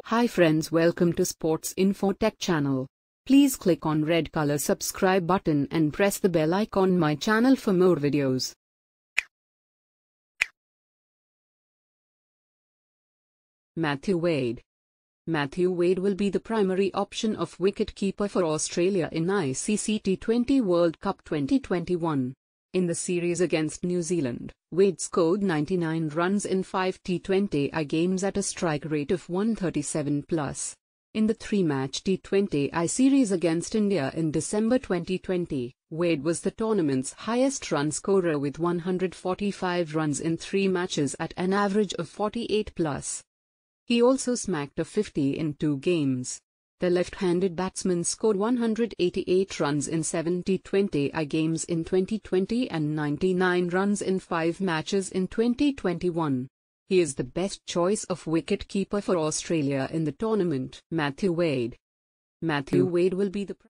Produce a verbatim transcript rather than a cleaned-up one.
Hi friends, welcome to Sports InfoTech channel. Please click on red color subscribe button and press the bell icon my channel for more videos. Matthew Wade. Matthew Wade will be the primary option of wicket-keeper for Australia in I C C T twenty World Cup twenty twenty-one. In the series against New Zealand, Wade scored ninety-nine runs in five T twenty I games at a strike rate of one thirty-seven plus. In the three-match T twenty I series against India in December twenty twenty, Wade was the tournament's highest run scorer with one hundred forty-five runs in three matches at an average of forty-eight plus. He also smacked a fifty in two games. The left-handed batsman scored one hundred eighty-eight runs in seven T twenty I games in twenty twenty and ninety-nine runs in five matches in twenty twenty-one. He is the best choice of wicket-keeper for Australia in the tournament. Matthew Wade. Matthew Wade will be the